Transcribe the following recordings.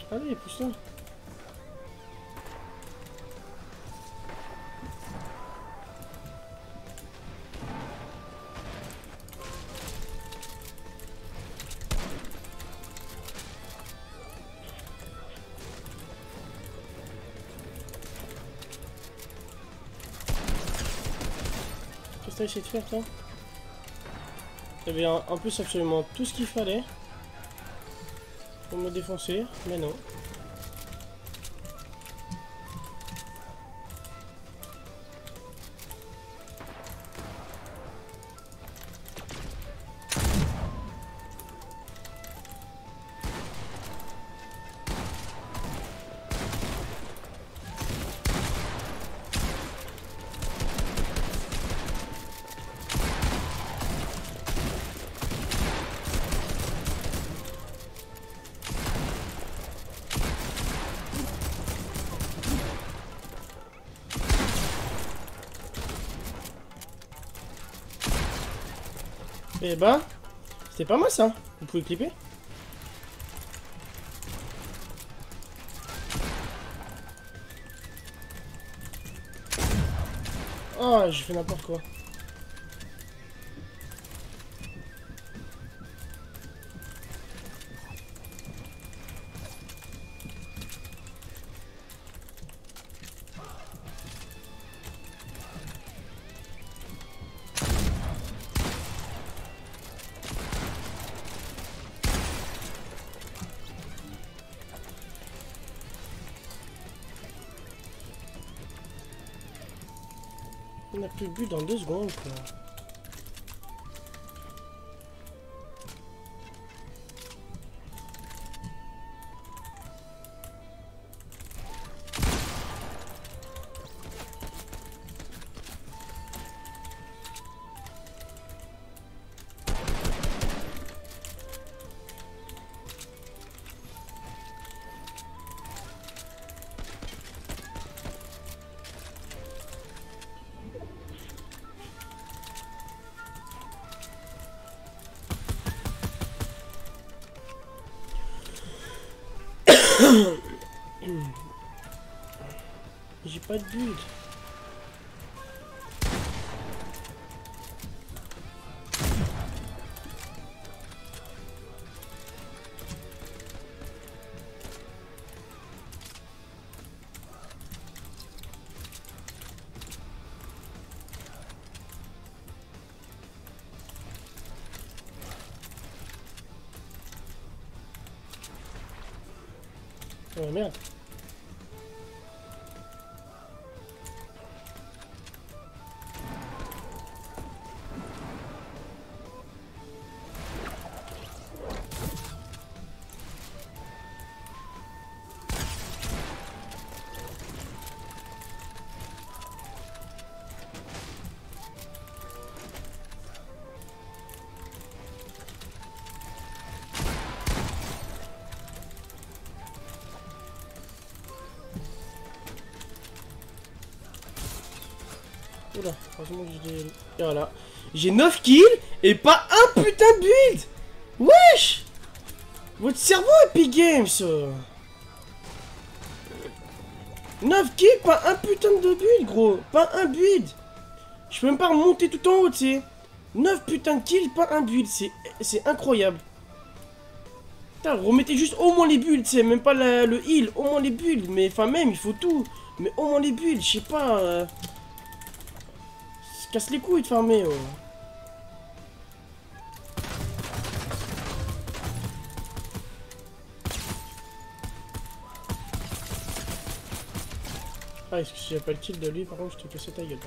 Allez, pousse-la. Qu'est-ce que t'as essayé de faire, toi? T'avais en plus absolument tout ce qu'il fallait pour me défoncer, mais non. Eh ben, c'était pas mal ça. Vous pouvez clipper. Oh, j'ai fait n'importe quoi. On a plus de but dans 2 secondes, quoi. J'ai pas de but. Oh merde. Oula, heureusement que j'ai des... Et voilà. J'ai 9 kills et pas un putain de build. Wesh. Votre cerveau Epic Games. 9 kills, pas un putain de build, gros. Pas un build. Je peux même pas remonter tout en haut, tu sais. 9 putains de kills, pas un build. C'est incroyable. Putain, remettez juste au moins les builds, tu sais. Même pas le heal, au moins les builds. Mais enfin, même, il faut tout. Mais au moins les builds, je sais pas... Casse les couilles de farmer. Ah, est-ce que si j'ai pas le kill de lui, par contre, je te casse ta gueule.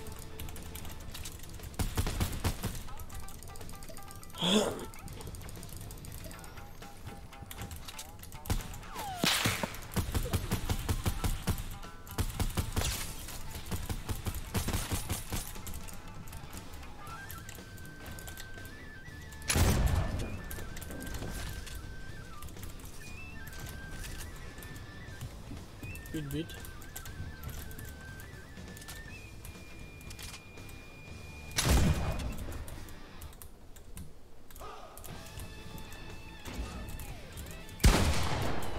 Plus de but.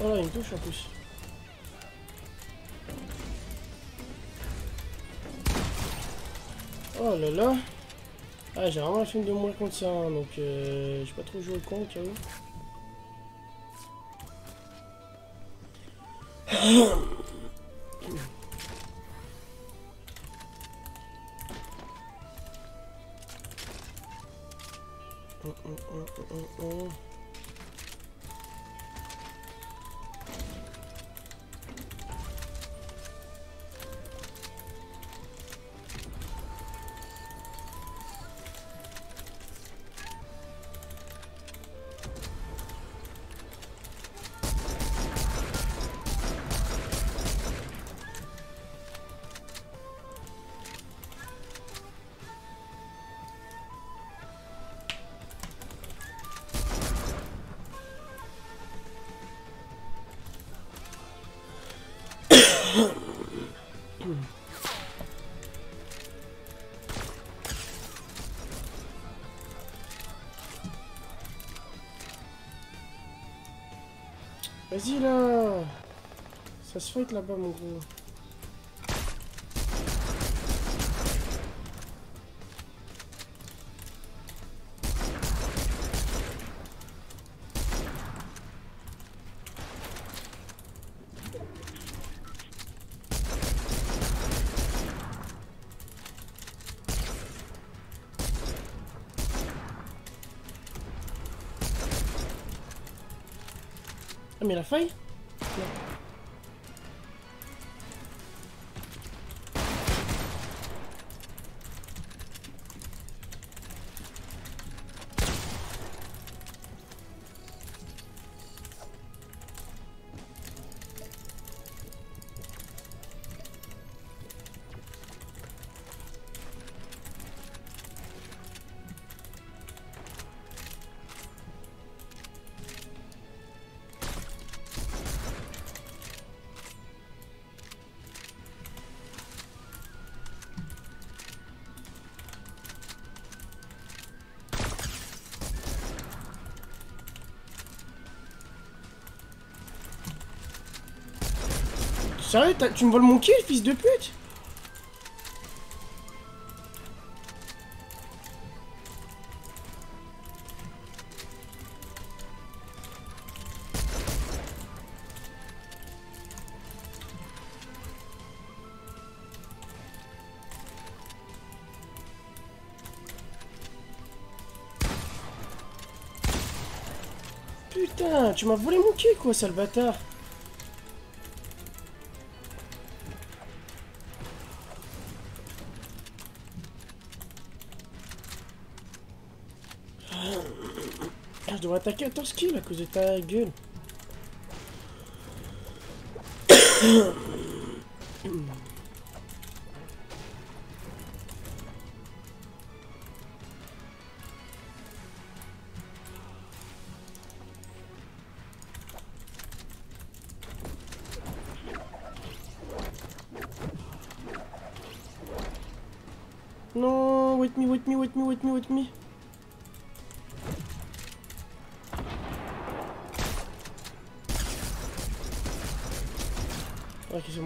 Oh là, il me touche en plus. Oh là là. Ah, j'ai vraiment la flemme de mourir contre ça, hein, donc j'ai pas trop joué le con, tu vois. Vas-y là. Ça se fight là-bas, mon gros. Ah, mais la faille? Non. Sérieux, tu me voles mon kill, fils de pute? Putain, tu m'as volé mon kill, quoi, sale bâtard. Je devrais attaquer à 14 kills à cause de ta gueule. Non, wait me, wait me, wait me, wait me, wait me. Ok, c'est bon.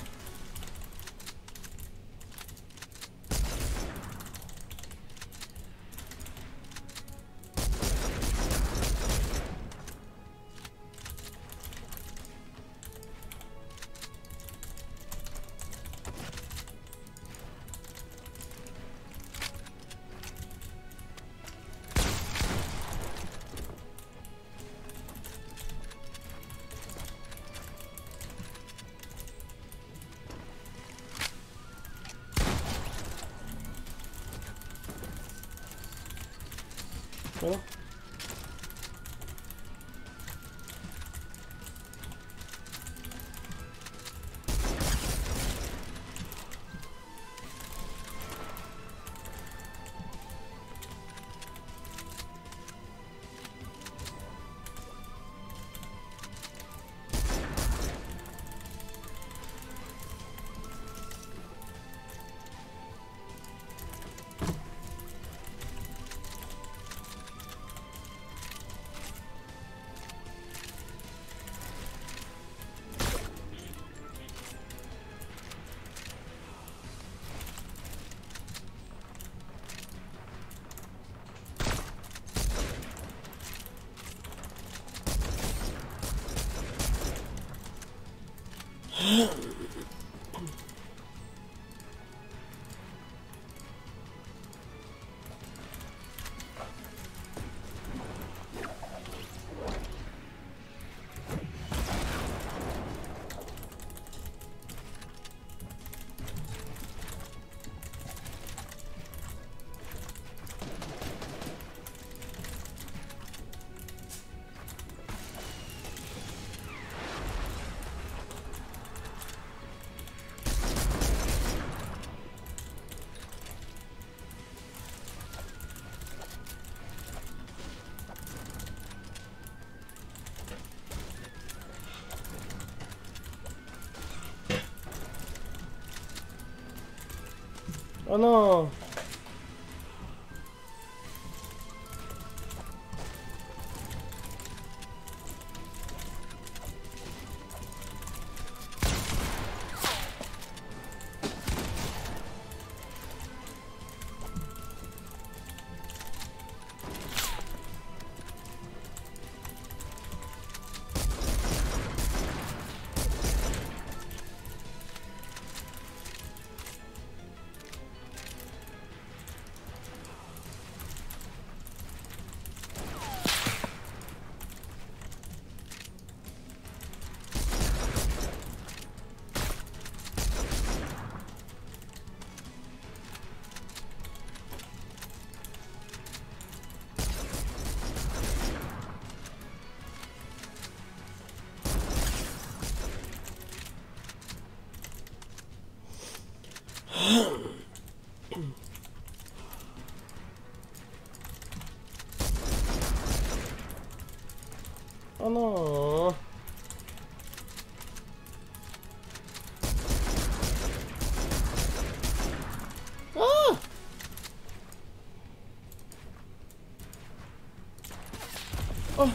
Voilà. Oh non. Oh non. Ah. Oh.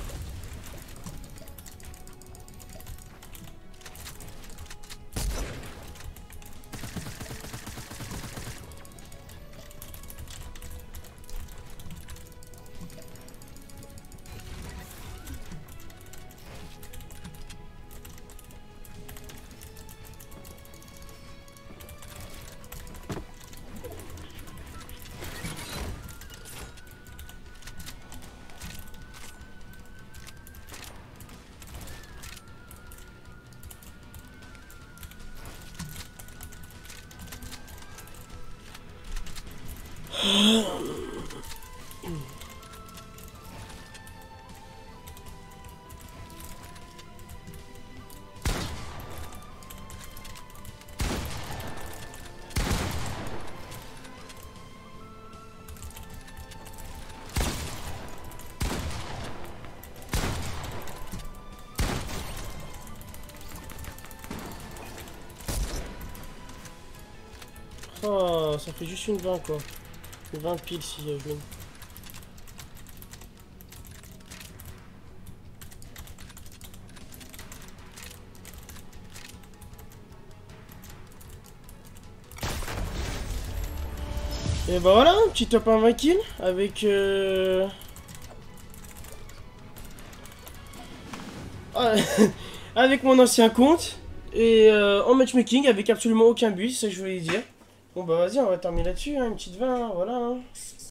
Oh, ça fait juste une 20 quoi. Une 20 piles si je win. Et bah voilà, un petit top 1 20 kills avec ah, avec mon ancien compte et en matchmaking avec absolument aucun but, c'est ça que je voulais dire. Bon bah vas-y, on va terminer là-dessus, hein, une petite 20, voilà. Hein.